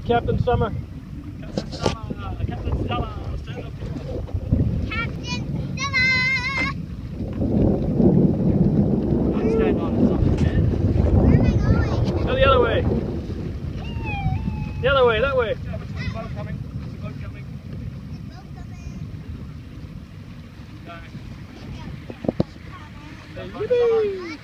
Captain Summer. Captain Summer, Captain Stella, stand up. Captain Stella! Stand on Summer's head. Where am I going? Go the other way. The other way, that way. Yeah, there's a boat coming. There's a boat coming. The boat coming. Go. Yippee!